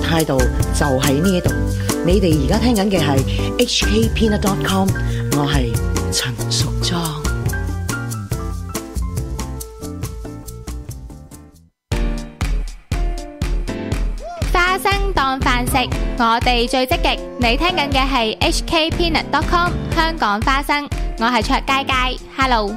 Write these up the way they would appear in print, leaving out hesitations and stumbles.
態度就喺呢度。你哋而家聽緊嘅係 hkpeanut.com， 我係陳淑莊。 花生當飯食，我哋最積極。你聽緊嘅係 hkpeanut.com 香港花生，我係卓佳佳。Hello。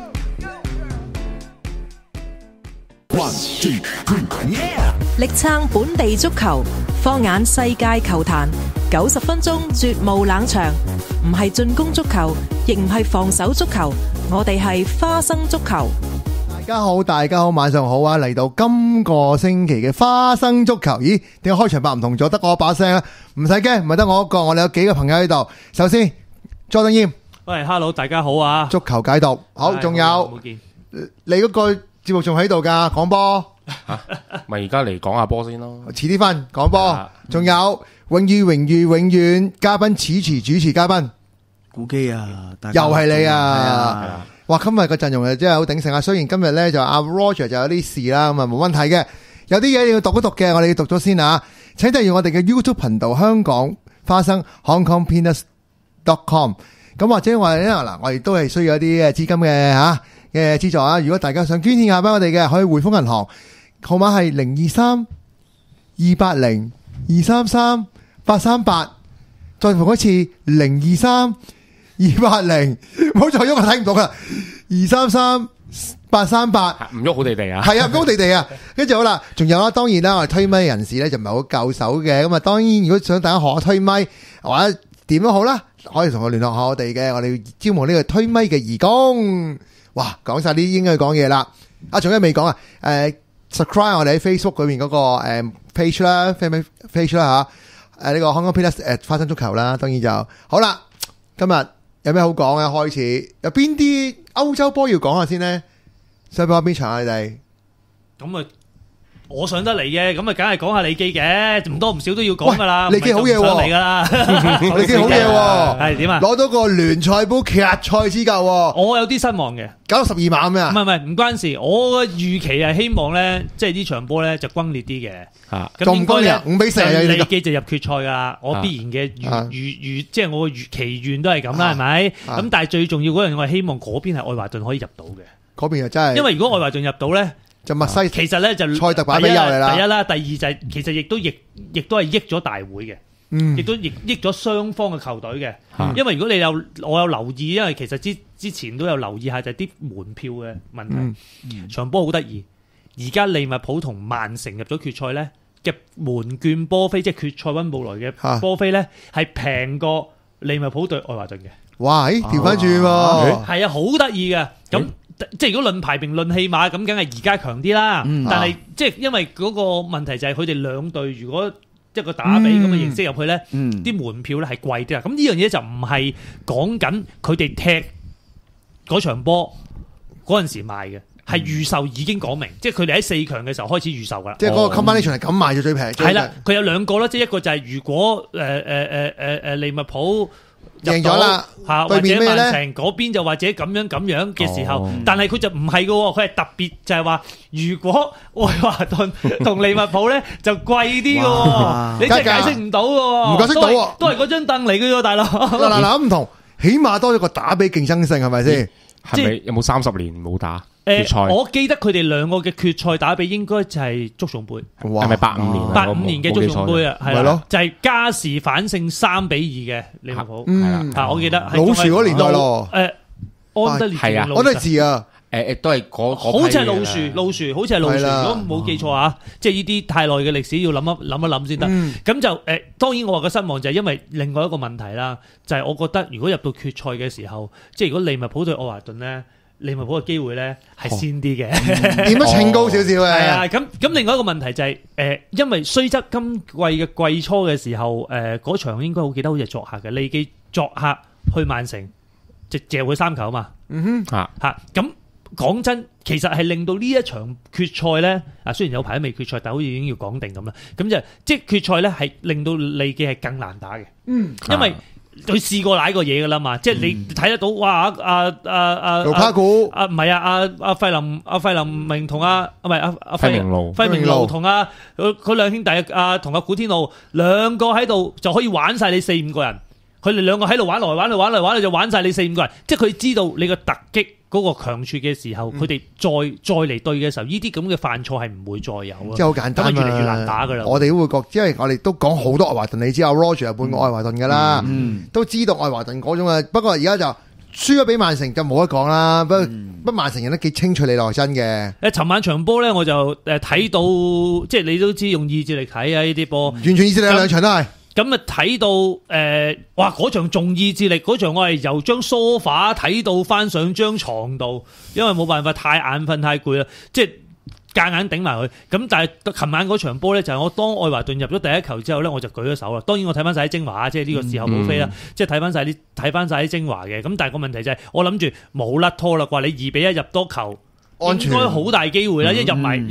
力撐本地足球，放眼世界球壇，90分鐘絕無冷場，唔係進攻足球，亦唔係防守足球，我哋係花生足球。 大家好，晚上好啊！嚟到今個星期嘅花生足球，咦？點解開場白唔同咗？得我把聲啊？唔使驚，唔係得我一個，我哋有幾個朋友喺度。首先，Jordan Yim， 喂 ，Hello， 大家好啊！ 足球解讀，好，仲有你嗰個節目仲喺度噶，講波。 咪而家嚟講下波先咯， 遲啲翻講波，仲有永遠嘉賓主持嘉賓， 古基啊， 又係你啊！哇，今日個陣容真係好鼎盛啊！雖然今日咧就阿 Roger 就有啲事啦，咁啊冇問題嘅。有啲嘢你要讀一讀嘅，我哋要讀咗先啊！請訂閱我哋嘅 YouTube 頻道香港花生 HongKongPeanuts.com。咁或者話咧嗱，我哋都係需要一啲資金嘅嘅資助啊！如果大家想捐獻下俾我哋嘅，可以匯豐銀行號碼係023-280-233-838，再復一次023-280，唔好再喐，我睇唔到啦，233-838， 唔喐好地地啊， 係啊，唔喐好地地啊，跟住好啦，仲有啦，當然啦，我哋推咪人士咧就唔係好夠手嘅，咁啊，當然如果想大家學下推咪或者點都好啦，可以同我聯絡下我哋嘅，我哋招募呢個推咪嘅義工。哇，講晒啲應該講嘢啦，仲有未講啊？subscribe 我哋喺 Facebook 嗰邊嗰個page 啦 ，page 啦呢個 Hong Kong Peanuts 花生足球啦，當然就好啦。今日有咩好講啊？開始有邊啲歐洲波要講下先呢？想講邊場啊？你哋咁啊，我上得嚟嘅，咁啊，梗係講下利基嘅，唔多唔少都要講噶啦。 利基好嘢喎， 嚟噶啦， 利基好嘢喎， 係點啊？ 攞到個聯賽杯決賽資格， 我有啲失望嘅， 搞到12碼咩啊？ 唔關事，我嘅預期係希望咧，即係呢場波咧就轟烈啲嘅。 咁應該咧5-4啊！ 利基就入決賽噶啦，我必然嘅預即係我嘅祈願都係咁啦，係咪？咁但係最重要嗰樣，我係希望嗰邊係愛華頓可以入到嘅。 嗰邊又真係， 因為如果愛華頓入到咧。 就墨西其實咧就塞特擺俾入嚟啦。 第一啦，第二就係其實亦都係益咗大會嘅，亦都益咗雙方嘅球隊嘅。因為如果我有留意，因為其實之前都有留意下，就係啲門票嘅問題。場波好得意，而家利物浦同曼城入咗決賽咧嘅門券波飛，即係決賽溫布萊嘅波飛咧，係平過利物浦對愛華頓嘅。 哇！調翻轉喎， 係啊，好得意嘅咁。即係如果論排名論戲碼咁，梗係而家強啲啦。但係即係因為嗰個問題就係佢哋兩隊如果一個打比咁嘅形式入去咧，啲門票咧係貴啲啦。咁呢樣嘢就唔係講緊佢哋踢嗰場波嗰陣時賣嘅，係預售已經講明，即係佢哋喺4強嘅時候開始預售噶啦。 即係嗰個 combination 係咁賣就最平。 係啦，佢有兩個啦，即係一個就係如果利物浦贏咗啦， 或者曼城嗰邊就或者咁樣嘅時候，但係佢就唔係嘅，佢係特別就係話，如果愛華頓同利物浦咧就貴啲嘅，你真係解釋唔到嘅， 唔解釋到， 都係嗰張凳嚟嘅啫，大佬。 嗱唔同，起碼多咗個打比競爭性係咪先？ 係咪有冇30年冇打？ 我記得佢哋兩個嘅決賽打比應該就係足總杯， 係咪85年 ？85年嘅足總杯啊，係咯， 就係加時反勝3-2嘅利物浦， 係啦，我記得老樹嗰年代咯， 安德烈係啊， 安德治啊， 都係嗰好似係老樹，好似係老樹，如果冇記錯啊，即係呢啲太耐嘅歷史要諗一諗先得。咁就當然我話個失望就係因為另外一個問題啦，就係我覺得如果入到決賽嘅時候，即係如果利物浦對愛華頓咧。利物浦嘅機會咧係先啲嘅， 點都稱高少少嘅。 係啊，咁另外一個問題就係因為雖則今季嘅季初嘅時候，嗰場應該好記得好似係作客嘅，利記作客去曼城，就借佢3球啊嘛。咁講真，其實係令到呢一場決賽咧，雖然有排都未決賽，但好似已經要講定咁啦。咁就即係決賽咧係令到利記係更難打嘅，因為佢試過舐過嘢噶啦嘛，即係你睇得到哇！ 盧卡古唔係阿費林明同費明路同佢兩兄弟同阿古天樂兩個喺度就可以玩晒你4-5個人，佢哋兩個喺度玩來就玩晒你4-5個人，即係佢知道你個突擊嗰個強處嘅時候，佢哋再嚟對嘅時候，呢啲咁嘅犯錯係唔會再有啊！ 即係好簡單， 越嚟越難打噶啦。我哋都會覺，因為我哋都講好多愛華頓，你知阿 Roger 係半個愛華頓噶啦，都知道愛華頓嗰種啊。不過而家就輸咗俾曼城就冇得講啦。不過曼城人都幾清楚你內真嘅。 尋晚場波咧，我就睇到，即係你都知用意志力睇啊！呢啲波完全意志力兩場都係。 咁啊睇到哇！嗰場重意志力，嗰場我係由張梳化睇到翻上張床度，因為冇辦法，太眼瞓太攰啦，即係夾硬頂埋佢。咁但係琴晚嗰場波咧，就係我當愛華頓入咗第一球之後咧，我就舉咗手啦。當然我睇翻晒啲精華，即係呢個時候冇飛啦，即係睇翻晒啲精華嘅。咁但係個問題就係，我諗住冇甩拖啦啩，你2-1入多球，應該好大機會啦。一入埋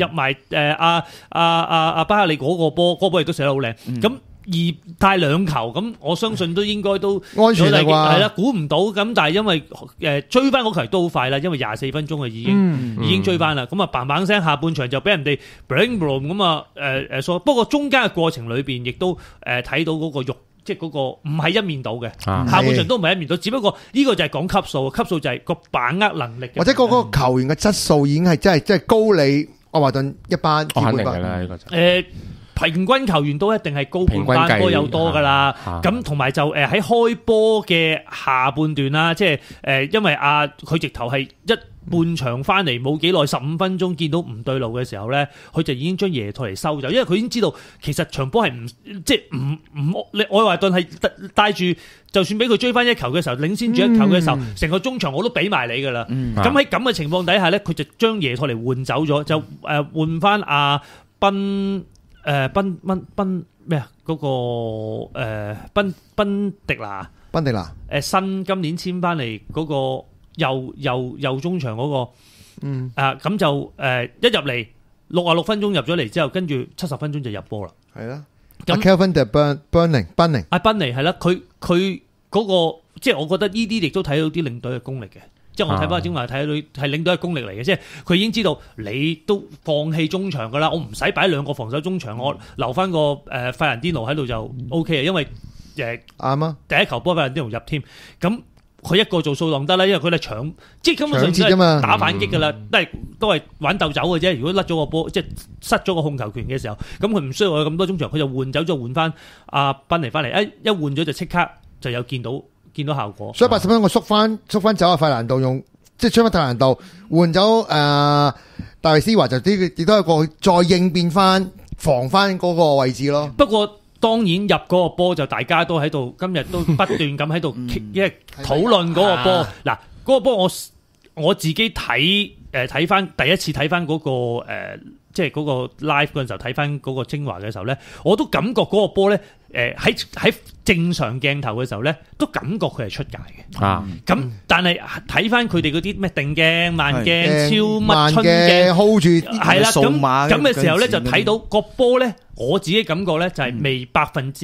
巴克利嗰個波亦都射得好靚。咁帶2球，咁我相信都應該都安全啦啩， 係啦，估唔到咁，但係因為追翻嗰球都好快啦，因為24分鐘啊已經追翻啦，咁啊嘭嘭聲下半場就俾人哋 bling bling 咁啊不過中間嘅過程裏邊亦都睇到嗰個肉，即係嗰個唔係一面倒嘅，下半場都唔係一面倒，只不過呢個就係講級數就係個把握能力， 或者嗰個球員嘅質素已經係真係高你愛華頓一班， 肯定嘅啦呢個就平均球員都一定係高半班波有多噶啦，咁同埋就喺開波嘅下半段啦，即係因為佢直頭係一半場翻嚟冇幾耐15分鐘見到唔對路嘅時候咧，佢就已經將耶托嚟收走，因為佢已經知道其實場波係你愛華頓係帶住，就算俾佢追翻一球嘅時候，領先住一球嘅時候，成個中場我都俾埋你噶啦。咁喺咁嘅情況底下咧，佢就將耶托嚟換走咗，就換翻阿賓咩啊？嗰個賓迪拿，新今年簽翻嚟嗰個右中場嗰個，咁就一入嚟66分鐘入咗嚟之後，跟住70分鐘就入波啦。 係啦，咁 Kelvin de Bruyne，賓尼係啦，佢嗰個即係我覺得呢啲亦都睇到啲領隊嘅功力嘅。即係我睇翻精華睇到係領隊嘅功力嚟嘅，即係佢已經知道你都放棄中場噶啦，我唔使擺2個防守中場，我留翻個費蘭甸奴喺度就 O K 啊，因為啱啊，第一球波費蘭甸奴入添，咁佢一個做掃蕩得啦，因為佢哋搶，即係根本上都係打反擊噶啦，都係玩鬥走嘅啫。如果甩咗個波，即係失咗個控球權嘅時候，咁佢唔需要有咁多中場，佢就換走咗換翻阿賓尼翻嚟，一換咗就即刻就有見到效果， 所以80分鐘我縮翻走啊！費蘭道用即係將翻費蘭道換走大衛斯華，就亦都係個再應變翻防翻嗰個位置咯。 不過當然入嗰個波就大家都喺度，今日都不斷咁喺度因為討論嗰個波。嗱，嗰個波我自己睇翻第一次睇翻嗰個即係嗰個 live 嗰陣時候睇翻嗰個精華嘅時候咧，我都感覺嗰個波咧喺正常鏡頭嘅時候咧，都感覺佢係出界嘅。咁但係睇翻佢哋嗰啲咩定鏡、慢鏡、超乜春鏡 hold 住， 係啦，咁嘅時候咧就睇到個波咧，我自己感覺咧就係未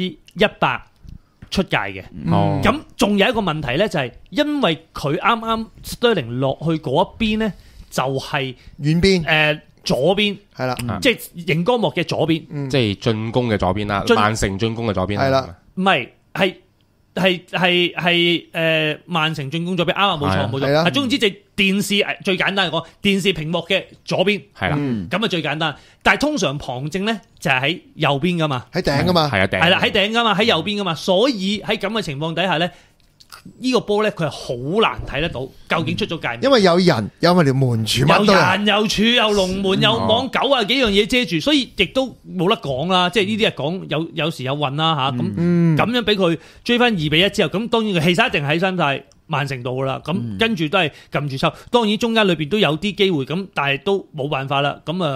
100%出界嘅。咁仲有一個問題咧，就係因為佢啱啱 Sterling 落去嗰一邊咧，就係遠邊左邊係啦， 即係熒光幕嘅左邊， 即係進攻嘅左邊啦，曼城進攻嘅左邊係啦， 唔係曼城進攻左邊，啱啊，冇錯，係總之就電視最簡單嚟講，電視屏幕嘅左邊係啦， 咁啊最簡單。但係通常旁證咧就係喺右邊噶嘛， 喺頂噶嘛， 係啊頂， 係啦喺頂噶嘛，喺右邊噶嘛，所以喺咁嘅情況底下咧。呢個波咧，佢係好難睇得到究竟出咗界， 因為有人有埋條門柱， 有人有柱有龍門有網90幾樣嘢遮住，所以亦都冇得講啦。即係呢啲係講有時有運啦嚇，咁樣俾佢追翻2-1之後，咁當然佢氣勢一定喺身曬曼城度噶啦。咁跟住都係撳住收，當然中間裏邊都有啲機會，咁但係都冇辦法啦。咁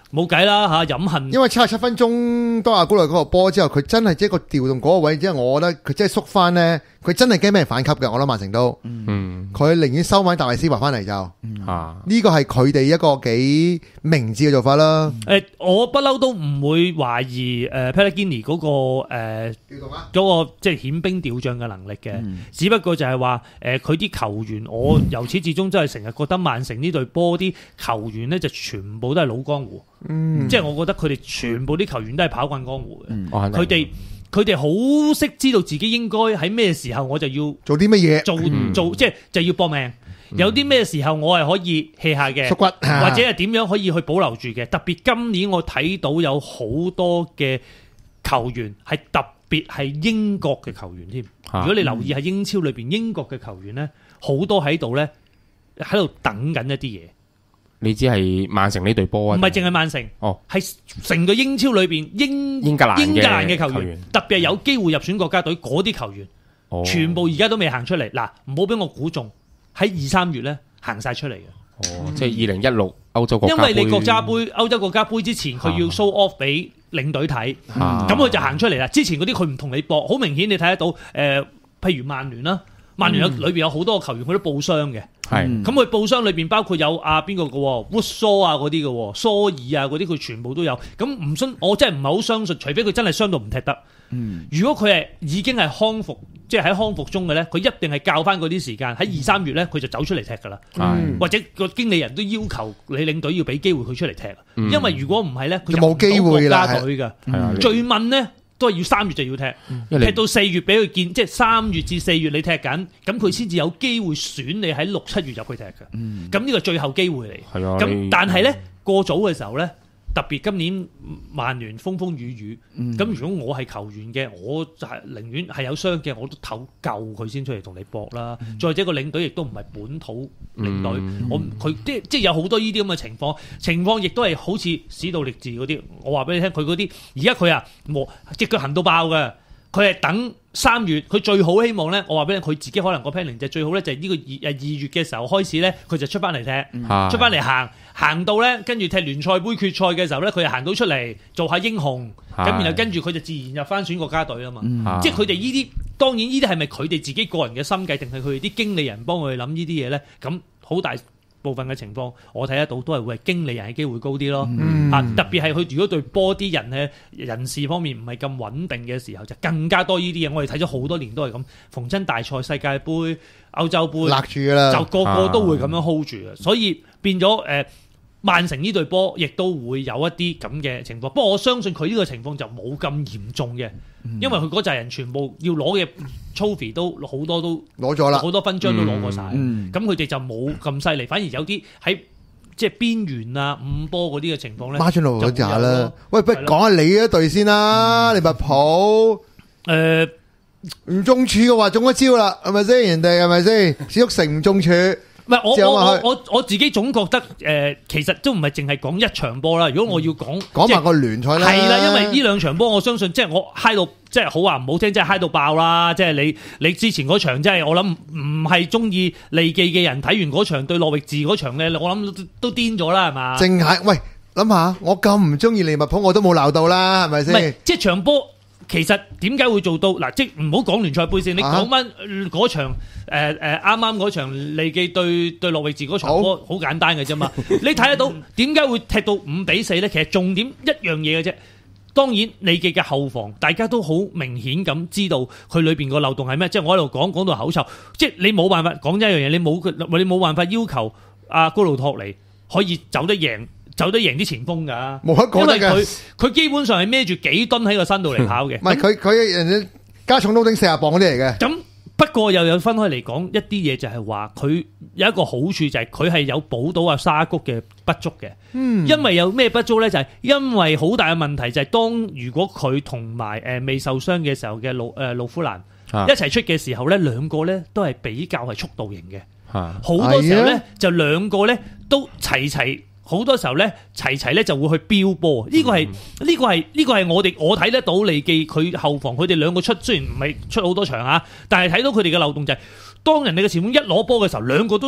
冇計啦嚇，飲恨。 因為77分鐘當阿古內嗰個波之後，佢真係即係個調動嗰個位，即係我覺得佢真係縮翻咧，佢真係驚俾人反擊嘅。我諗曼城都，佢寧願收買大衛斯華翻嚟就，呢個係佢哋一個幾明智嘅做法啦。 我不嬲都唔會懷疑Pellegrini 嗰個嗰個即係遣兵調將嘅能力嘅，只不過就係話佢啲球員，我由始至終真係成日覺得曼城呢隊波啲球員咧就全部都係老江湖。即係我覺得佢哋全部啲球員都係跑慣江湖嘅，佢哋好識知道自己應該喺咩時候我就要做啲乜嘢， 做即係就要搏命。有啲咩時候我係可以棄下嘅， 縮骨或者係點樣可以去保留住嘅。特別今年我睇到有好多嘅球員係特別係英國嘅球員添。如果你留意喺英超裏邊英國嘅球員咧，好多喺度咧喺度等緊一啲嘢。 你知係曼城呢隊波啊？ 唔係淨係曼城，係成個英超裏邊英格蘭嘅球員，特別係有機會入選國家隊嗰啲球員，全部而家都未行出嚟。嗱，唔好俾我估中喺2-3月咧行晒出嚟嘅。 即係2016歐洲國家杯， 因為你歐洲國家杯之前佢要 show off 俾領隊睇，咁佢就行出嚟啦。之前嗰啲佢唔同你搏，好明顯你睇得到。譬如曼聯啦。曼聯裏邊有好多個球員，佢都報傷嘅。咁佢報傷裏邊包括有邊個嘅 Woodshaw 啊嗰啲嘅，蘇爾啊嗰啲，佢全部都有。咁唔信，我真係唔係好相信，除非佢真係傷到唔踢得。如果佢係已經係康復，即係喺康復中嘅咧，佢一定係教翻嗰啲時間喺2-3月咧，佢就走出嚟踢㗎啦。或者個經理人都要求你領隊要俾機會佢出嚟踢，因為如果唔係咧，佢就冇機會啦。國家隊㗎，最問咧。都係要3月就要踢，踢到4月俾佢見，即係3月至4月你踢緊，咁佢先至有機會選你喺6-7月入去踢嘅。咁呢個最後機會嚟。咁但係咧過早嘅時候咧，特別今年曼聯風風雨雨，咁如果我係球員嘅，我就係寧願係有傷嘅，我都唞夠佢先出嚟同你搏啦。再者個領隊亦都唔係本土領隊，佢即係有好多呢啲咁嘅情況亦都係好似史杜力治嗰啲。我話俾你聽，佢嗰啲而家佢隻腳行到爆嘅，佢係等3月，佢最好希望咧。我話俾你，佢自己可能個 planning 就最好咧，就係呢個2月嘅時候開始咧，佢就出翻嚟踢，出翻嚟行到咧，跟住踢聯賽杯決賽嘅時候咧，佢就行到出嚟做下英雄，咁然後跟住佢就自然入翻選國家隊啊嘛。即係佢哋呢啲，當然呢啲係咪佢哋自己個人嘅心計，定係佢哋啲經理人幫佢諗呢啲嘢咧？咁好大部分嘅情況，我睇得到都係會係經理人嘅機會高啲咯。特別係佢如果對波啲人嘅人事方面唔係咁穩定嘅時候，就更加多呢啲嘢。我哋睇咗好多年都係咁，逢親大賽、世界盃、歐洲盃，勒住啦，就個個都會咁樣 hold 住嘅。所以變咗曼城呢隊波亦都會有一啲咁嘅情況。不過我相信佢呢個情況就冇咁嚴重嘅，因為佢嗰扎人全部要攞嘅 trophy 都好多都攞咗啦，好多勳章都攞過晒。咁佢哋就冇咁犀利，反而有啲喺即係邊緣啊、五波嗰啲嘅情況咧，孖轉路嗰扎啦。喂，不如講下你一隊先啦，利物浦唔中柱嘅話中咗招啦，係咪先？人哋係咪先？史篤城唔中柱。唔係我自己總覺得其實都唔係淨係講一場波啦。如果我要講埋個聯賽啦，係啦，因為呢兩場波我相信即係我嗨到即係好話唔好聽，即係嗨到爆啦。即係你之前嗰場即係我諗唔係中意利記嘅人睇完嗰場對諾域治嗰場咧，我諗都癲咗啦，係嘛？淨係喂諗下，我咁唔中意利物浦，我都冇鬧到啦，係咪先？唔係即係場波。其實點解會做到嗱？即係唔好講聯賽杯先，你講翻嗰場啱啱嗰場利記對諾域治嗰場波，好簡單嘅啫嘛。你睇得到點解會踢到5-4咧？其實重點一樣嘢嘅啫。當然利記嘅後防大家都好明顯咁知道佢裏邊個漏洞係咩。即係我喺度講到口臭，即係你冇辦法講一樣嘢，你冇辦法要求阿高魯托尼可以走得贏啲前鋒㗎，冇得講得㗎。佢基本上係孭住幾噸喺個身度嚟跑嘅。唔係佢人哋加重都頂40磅嗰啲嚟嘅。咁不過又有分開嚟講一啲嘢，就係話佢有一個好處就係佢係有補到阿沙谷嘅不足嘅。因為有咩不足咧？就係因為好大嘅問題就係如果佢同埋未受傷嘅時候嘅魯夫蘭一齊出嘅時候咧，兩個咧都係比較係速度型嘅。好多時候咧就兩個咧都齊。好多時候咧，齊咧就會去飆波。呢個係我睇得到利記佢後防佢哋兩個出，雖然唔係出好多場啊，但係睇到佢哋嘅漏洞就係當人哋嘅前鋒一攞波嘅時候，兩個都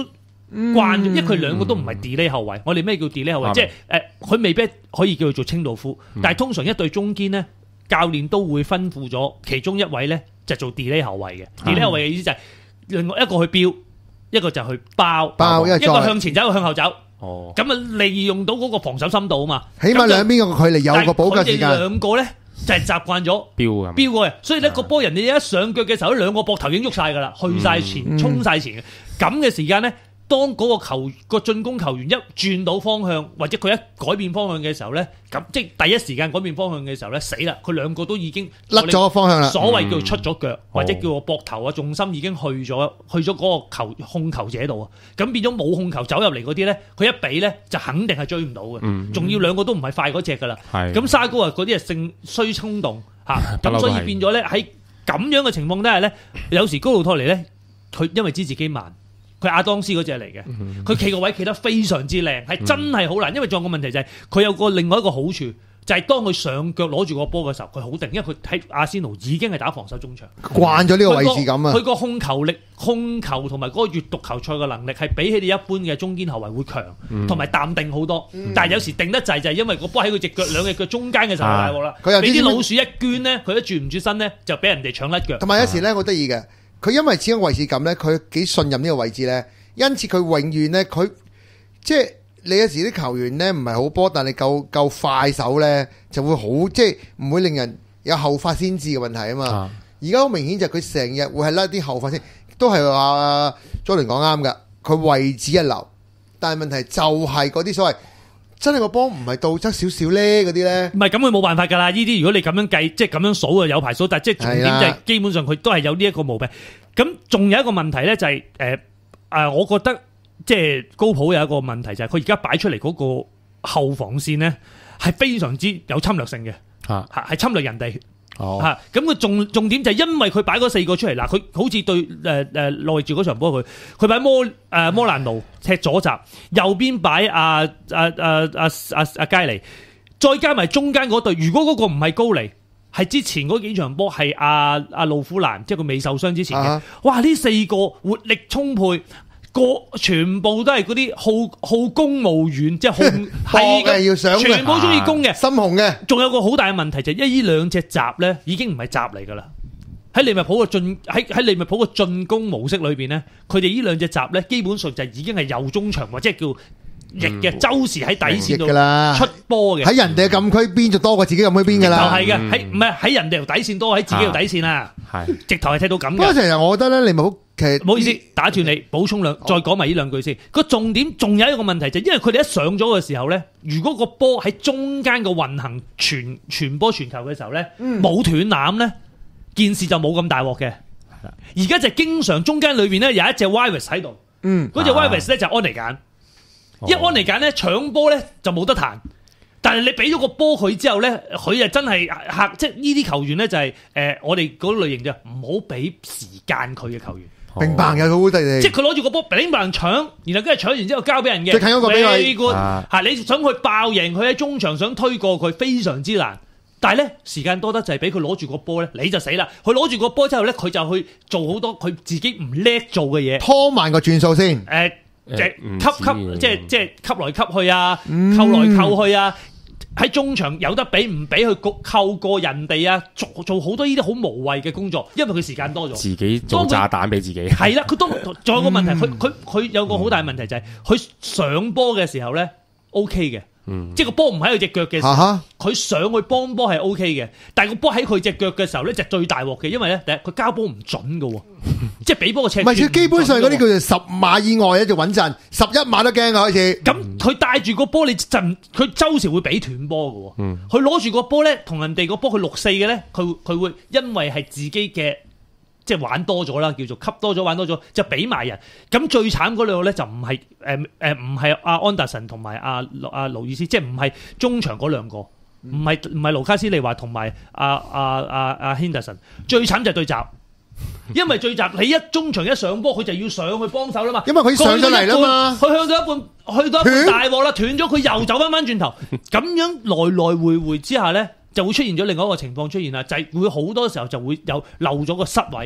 慣咗，因為佢兩個都唔係 delay 後衞。我哋咩叫 delay 後衞？即係佢未必可以叫佢做清道夫，但係通常一隊中堅咧，教練都會吩咐咗其中一位咧就做 delay 後衞嘅。delay 後衞嘅意思就係另外一個去標，一個就去包，一個向前走，一個向後走。哦，咁啊利用到嗰個防守深度啊嘛， 起碼兩邊個距離有個補救時間。 佢哋兩個咧就係習慣咗飆過嘅，所以咧個波人哋一上腳嘅時候，兩個膊頭已經喐晒㗎啦，去晒前，衝晒前嘅。咁嘅時間咧，當嗰個進攻球員一轉到方向，或者佢一改變方向嘅時候咧，咁即係第一時間改變方向嘅時候咧，死啦！佢兩個都已經甩咗個方向啦。 所謂叫出咗腳，或者叫個膊頭啊重心已經去咗嗰個控球者度啊，咁變咗冇控球走入嚟嗰啲咧，佢一比咧就肯定係追唔到嘅，仲要兩個都唔係快嗰隻㗎啦。咁沙高啊嗰啲係性需衝動嚇，咁所以變咗咧喺咁樣嘅情況底下咧，有時高路托尼咧，佢因為知自己慢。佢亞當斯嗰隻嚟嘅，佢企個位企得非常之靚，係真係好難。因為仲有個問題就係佢有個另外一個好處，就係當佢上腳攞住個波嘅時候，佢好定，因為佢喺阿仙奴已經係打防守中場，慣咗呢個位置感啊。佢個控球力、控球同埋嗰個閲讀球賽嘅能力係比起你一般嘅中堅後衞會強，同埋淡定好多。但係有時定得滯就係因為個波喺佢隻腳兩隻腳中間嘅時候大鑊啦，俾啲老鼠一捐咧，佢一轉唔轉身咧，就俾人哋搶甩腳。同埋有時咧好得意嘅。佢因為始終位置感咧，佢幾信任呢個位置咧，因此佢永遠咧，佢即係你有時啲球員咧唔係好波，但係夠快手咧，就會好即係唔會令人有後發先至嘅問題啊嘛。而家好明顯就係佢成日會係甩啲後發先，都係話Jordan講啱㗎，佢位置一流，但係問題就係嗰啲所謂真係個波唔係倒側少少咧嗰啲咧，唔係咁佢冇辦法㗎啦。呢啲如果你咁樣計，即係咁樣數啊，有排數。但係即係重點就係基本上佢都係有呢一個毛病。咁仲有一個問題咧，就係我覺得即係高普有一個問題就係佢而家擺出嚟嗰個後防線咧係非常之有侵略性嘅，係侵略人哋。咁佢重點就係因為佢擺嗰4個出嚟嗱，佢好似對內住嗰場波佢擺摩蘭奴踢左閘，右邊擺阿佳尼，再加埋中間嗰隊。如果嗰個唔係高尼，係之前嗰幾場波係阿路夫蘭，即係佢未受傷之前嘅。哇！呢4個活力充沛。全部都係嗰啲好公務員，即係係要上，全部中意攻嘅，心紅嘅。仲有個好大嘅問題就係，呢兩隻閘咧已經唔係閘嚟噶啦。喺利物浦嘅利物浦嘅進攻模式裏邊咧，佢哋呢兩隻閘咧基本上就已經係右中場或者係叫翼嘅，周時喺底線度出波嘅。喺人哋嘅禁區邊就多過自己禁區邊噶啦。就係嘅，唔係喺人哋條底線多，喺自己條底線啊。係直頭係踢到咁嘅。不過其實我覺得咧，利物浦唔好意思，打斷你，補充再講埋呢兩句先。個重點仲有一個問題就係，因為佢哋一上咗嘅時候咧，如果個波喺中間嘅運行傳波傳球嘅時候咧，冇斷纜咧，件事就冇咁大鑊嘅。而家就經常中間裏邊咧有一隻 Wireless 喺度，嗰隻 Wireless 咧就安尼簡，一安尼簡咧搶波咧就冇得彈。但係你俾咗個波佢之後咧，佢就真係嚇，即係呢啲球員咧就係我哋嗰類型就唔好俾時間佢嘅球員。明白嘅，好地地。即係佢攞住個波，俾人搶，然後跟住搶完之後交俾人嘅。即係睇嗰個俾佢。你想去爆贏佢喺中場，想推過佢非常之難。但係咧時間多得就係俾佢攞住個波咧，你就死啦。佢攞住個波之後咧，佢就去做好多佢自己唔叻做嘅嘢，拖慢個轉數先。即係即係吸來吸去啊，扣來扣去啊。喺中場有得俾唔俾佢扣過人哋啊，做好多呢啲好無謂嘅工作，因為佢時間多咗，自己做炸彈俾自己。係啦，佢都仲有個問題，佢有個好大問題就係佢上波嘅時候咧 OK 嘅。即係個波唔喺佢隻腳嘅時候，佢上去幫波係 OK 嘅，但係個波喺佢隻腳嘅時候咧就最大鑊嘅，因為咧第一佢交波唔準㗎，即係俾波個尺。唔係，佢基本上嗰啲叫做10碼以外咧就穩陣，11碼都驚㗎開始。咁佢帶住個波，佢周時會俾斷波㗎。佢攞住個波咧，同人哋個波佢6-4嘅咧，佢會因為係自己嘅。即係玩多咗啦，叫做吸多咗玩多咗，就俾埋人。咁最慘嗰兩個咧就唔係唔係阿安達臣同埋阿勞爾斯，即係唔係中場嗰兩個，唔係盧卡斯利華同埋阿軒達臣。最慘就係對閘，因為對閘你一中場一上波，佢就要上去幫手啦嘛。因為佢上咗嚟啦嘛，佢向到一半，去到一半大鑊啦，斷咗佢又走翻轉頭，咁樣來回之下咧。就會出現咗另外一個情況出現啦，就係會好多時候就會有漏咗個失位，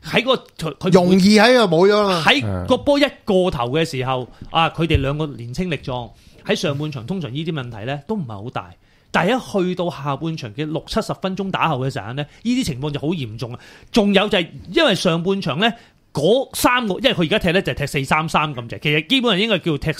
喺個佢容易喺度冇咗啦。 喺個波一過頭嘅時候，佢哋兩個年青力壯，喺上半場通常呢啲問題咧都唔係好大。但係一去到下半場嘅60-70分鐘打後嘅時候咧，呢啲情況就好嚴重啊！仲有就係因為上半場咧嗰3個，因為佢而家踢咧就係踢4-3-3咁啫，其實基本上應該叫踢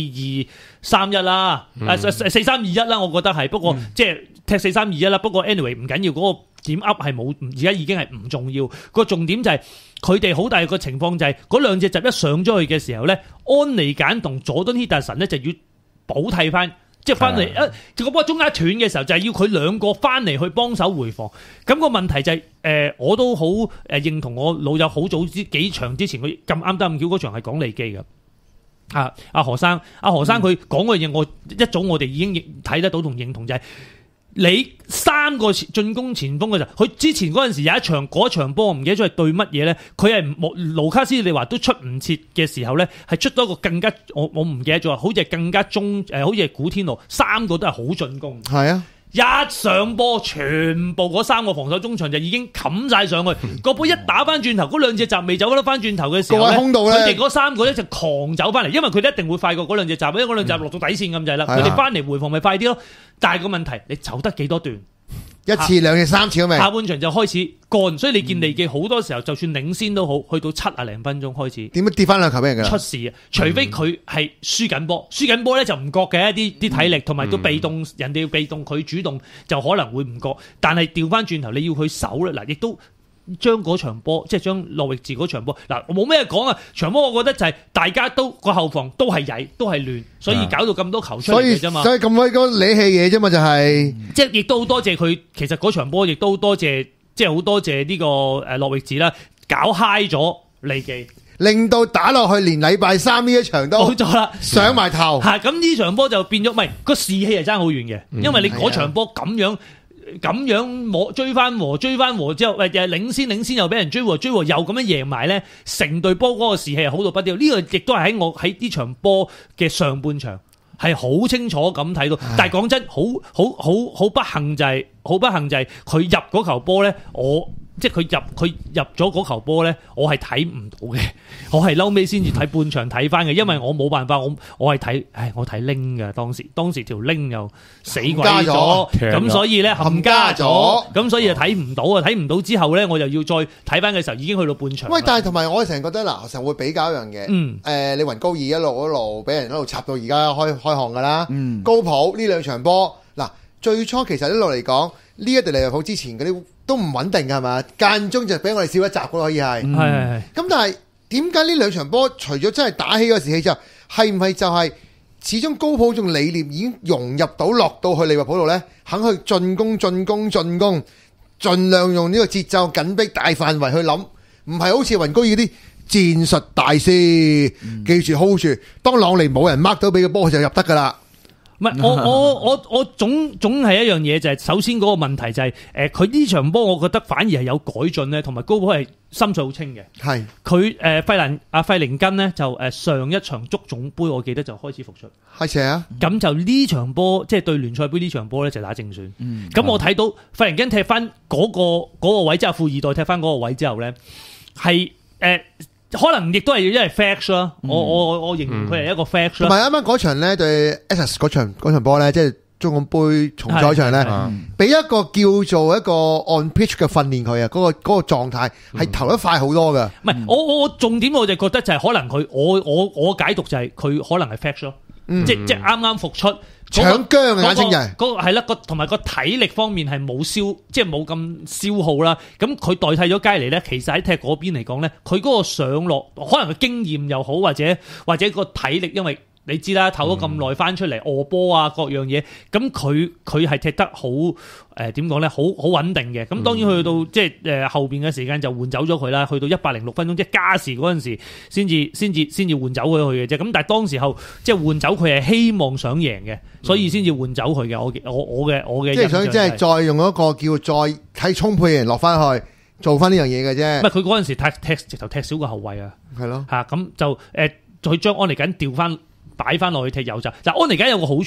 4-2-3-1啦，4-3-2-1啦，我覺得係。不過即係踢4-3-2-1啦。不過 anyway 唔緊要，嗰個點 up 係冇，而家已經係唔重要。個重點就係佢哋好大個情況就係嗰兩隻閘一上咗去嘅時候咧，安尼簡同佐敦希達臣咧就要補替翻。即係翻嚟個波中間斷嘅時候，就係要佢兩個翻嚟去幫手回防。咁個問題就係我都好認同我老友好早幾場之前佢咁啱得咁巧嗰場係講利基嘅。阿何生佢講嘅嘢，我哋已經睇得到同認同，就係你3個進攻前鋒嘅時候，佢之前嗰陣時有一場嗰場波，我唔記得咗係對乜嘢咧，佢係盧卡斯你話都出唔切嘅時候咧，係出咗一個更加我唔記得咗，好似係更加好似係古天樂3個都係好進攻。係啊。一上波，全部嗰3個防守中場就已經冚晒上去，個波一打翻轉頭，嗰兩隻閘未走得翻轉頭嘅時候咧，佢哋嗰3個咧就狂走翻嚟，因為佢哋一定會快過嗰兩隻閘，因為嗰兩隻閘落到底線咁滯啦，佢哋翻嚟回防咪快啲咯。但係個問題，你走得幾多段？1次、2次、3次都未。下半場就開始乾，所以你見利記好多時候就算領先都好，去到70零分鐘開始點樣跌翻兩球俾人㗎？出事啊！除非佢係輸緊波咧就唔覺嘅啲體力同埋都被動，人哋要被動，佢主動就可能會唔覺。但係調翻轉頭，你要佢守咧嗱，亦都將嗰場波即係將諾域治嗰場波嗱，我冇咩講啊！場波我覺得就係大家都個後防都係曳，都係亂，所以搞到咁多球出嚟嘅啫嘛。所以咁鬼多理氣嘢啫嘛，就係即係亦都好多謝佢。其實嗰場波亦都好多謝，即係好多謝呢個諾域治啦，搞嗨咗利記，令到打落去連禮拜3呢一場都冇錯啦，上埋頭嚇。咁呢場波就變咗，唔係個士氣係爭好遠嘅，因為你嗰場波咁樣追翻和之後，領先又俾人追和又咁樣贏埋咧，成隊波嗰個士氣係好到不得了。呢個亦都係喺我喺呢場波嘅上半場係好清楚咁睇到。但係講真，好不幸就係佢入嗰球波咧，即係佢入咗嗰球波咧，我係睇唔到嘅。我係嬲尾先至睇半場睇翻嘅，因為我冇辦法，我係睇，我睇拎嘅當時條拎又死鬼咗，咁所以咧冚加咗，咁所以就睇唔到啊！睇唔到之後咧，我又要再睇翻嘅時候，已經去到半場。喂，但係同埋我成日覺得嗱，成日會比較一樣嘅，你雲高爾一路俾人一路插到而家開項噶啦，高普呢兩場波嗱，最初其實一路嚟講呢一隊利物浦之前嗰啲都唔穩定嘅係嘛，間中就俾我哋笑一集嘅可以係，咁但係。點解呢兩場波除咗真係打起個士氣之後，係唔係就係始終高普種理念已經融入到落到去利物浦度呢？肯去進攻，盡量用呢個節奏緊逼大範圍去諗，唔係好似雲高爾啲戰術大師，記住 hold 住，當朗尼冇人 mark 到俾個波就入得噶啦。唔係我總係一樣嘢，就係首先嗰個問題就係佢呢場波，我覺得反而係有改進咧，同埋高普係心水好清嘅。係佢費靈根呢，就上一場足總杯，我記得就開始復出。係啊，咁就呢場波即係對聯賽杯呢場波咧就打正選。咁我睇到費靈根踢翻嗰個位之後，富二代踢翻嗰個位之後咧，係可能亦都係因為 fact 啦，我形容佢係一個 fact 啦。同埋啱啱嗰場咧對 Essex 嗰場波咧，即係中港杯重賽場咧，俾一個叫做一個 on pitch 嘅訓練佢啊，嗰個狀態係投得快好多噶。唔係我重點我就覺得就係可能佢我解讀就係佢可能係 fact 咯，即係啱啱復出。搶姜啊！簡直係嗰個係啦，同埋個體力方面係冇即係冇咁消耗啦。咁佢代替咗佳尼咧，其實喺踢嗰邊嚟講咧，佢嗰個上落可能佢經驗又好，或者個體力，因為你知啦，唞咗咁耐翻出嚟餓波啊各樣嘢，咁佢係踢得好點講咧，好穩定嘅。咁當然去到即係後邊嘅時間就換走咗佢啦，去到106分鐘即係加時嗰陣時先至換走佢嘅啫。咁但係當時候即係換走佢係希望想贏嘅，所以先至換走佢嘅。我嘅即係想即係再用一個叫再睇充沛嘅人落翻去做翻呢樣嘢嘅啫。唔係佢嗰陣時直頭踢少個後衛啊，係咯嚇咁就佢將安妮緊調翻。擺翻落去踢右閘，嗱安妮而家有個好處，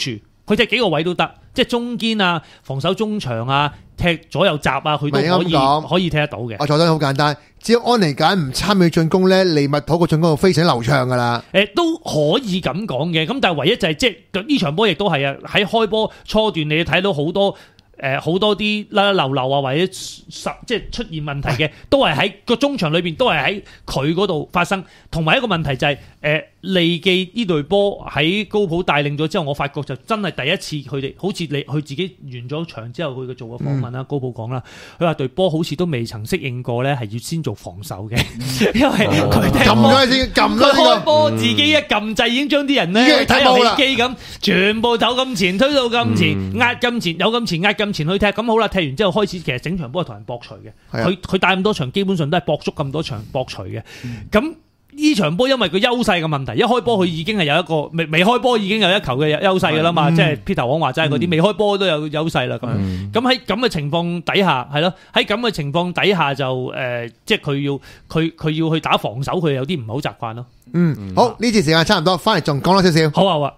佢踢幾個位都得，即係中堅啊、防守中場啊、踢左右閘啊，佢都可以踢得到嘅。 我佐敦好簡單，只要安尼簡唔參與進攻咧，利物浦個進攻就非常流暢噶啦。 都可以咁講嘅，咁但係唯一就係即係呢場波亦都係啊，喺開波初段你睇到好多。好多啲甩甩漏漏啊，或者即係出現問題嘅，都係喺個中場裏邊，都係喺佢嗰度發生。同埋一個問題就係利記呢隊波喺高普帶領咗之後，我發覺就真係第一次佢哋好似佢自己完咗場之後，佢做個訪問啦，高普講啦，佢話隊波好似都未曾適應過咧，係要先做防守嘅，因為佢開波自己一撳掣已經將啲人咧睇遊戲機咁，全部走咁前，推到咁前，壓咁前，有咁前壓咁前去踢，咁好啦，踢完之後開始其實整場波係同人搏除嘅，佢帶咁多場基本上都係搏足咁多場搏除嘅，咁。呢場波因為個優勢嘅問題，一開波佢已經係有一個未開波已經有一球嘅優勢㗎啦嘛，即係 Peter 講話齋嗰啲未開波都有優勢啦咁。咁喺咁嘅情況底下係咯，喺咁嘅情況底下就即係佢要去打防守，佢有啲唔係好習慣咯。 好，呢次時間差唔多，翻嚟仲講多少少。 好啊。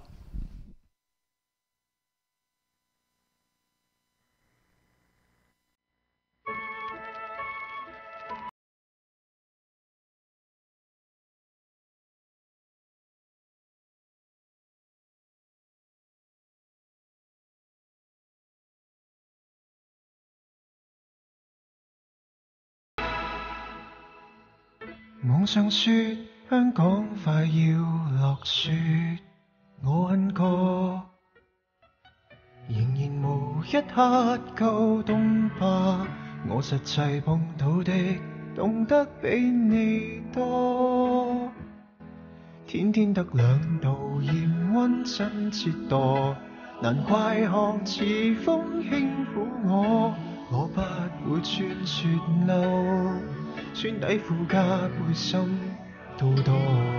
網上說香港快要落雪，我恨過，仍然無一刻夠凍吧。我實際碰到的凍得比你多，天天得2度鹽溫真折墮，難怪寒似風輕撫我，我不會穿雪褸。穿底褲加背心都多。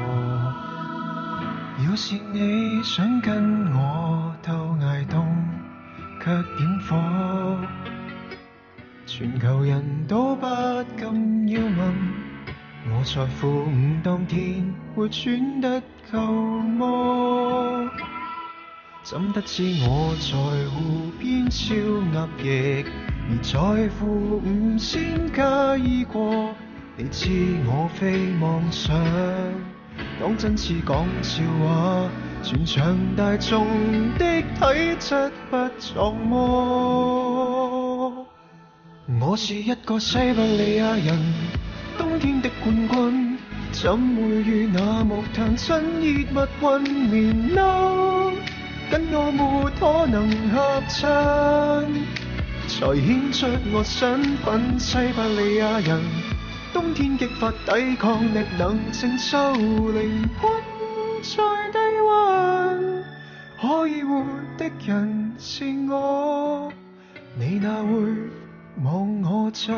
要是你想跟我鬥挨凍，卻點火？全球人都不禁要問，我在負5當天會穿得夠麼？怎得知我在湖邊燒鴨翼，而在負5先加衣過。你知我非妄想，當真似講笑話，全場大眾的體質不壯麼？我是一個西伯利亞人，冬天的冠軍，怎會與那木炭親熱密混棉褸？跟我沒可能合襯，才顯出我身份西伯利亞人。冬天激發抵抗力，能承受靈魂在低溫，可以活的人是我，你哪會望我真？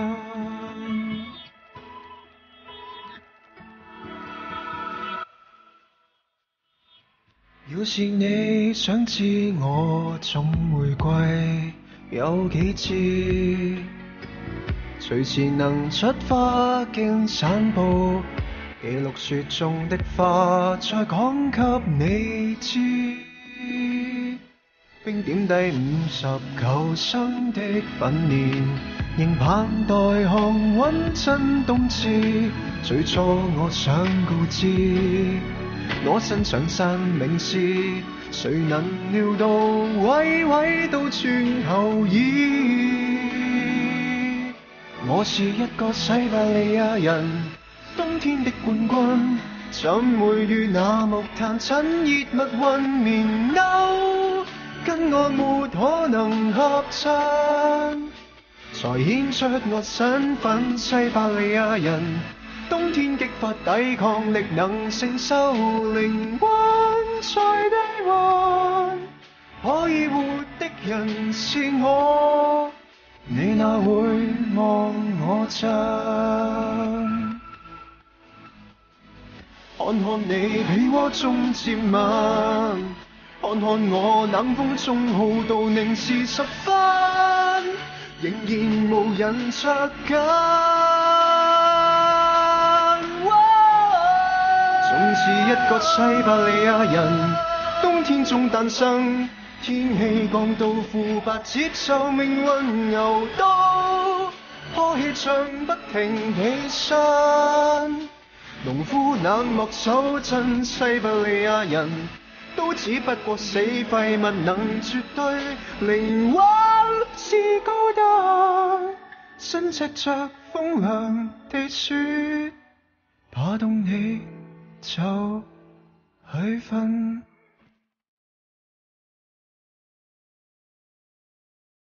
要是你想知我種玫瑰有幾支，隨時能出花徑散步，記錄雪中的花，再講給你知。冰點第50求生的訓練，仍盼待降溫真冬至。最初我想告知，我身上新名士，誰能料到位位都穿後衣。我是一個西伯利亞人，冬天的冠軍，怎會與那木炭親熱密混棉褸？跟我沒可能合襯，才顯出我身份西伯利亞人。冬天激發抵抗力，能承受靈魂在低溫，可以活的人是我，你哪會望我真？看看你被窩中接吻，看看我冷風中浩到凝視10分，仍然無人着緊。縱是一個西伯利亞人，冬天中誕生， 天氣降到負白，接受命運牛刀，破氣唱不停起身。農夫冷漠守陣，西伯利亞人都只不過死廢物，能絕對靈魂是高登，身赤着風涼地雪，怕凍你就去瞓。